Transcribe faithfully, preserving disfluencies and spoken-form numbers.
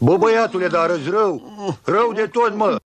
Bă, băiatule, dar arăți rău. Rău de tot, mă.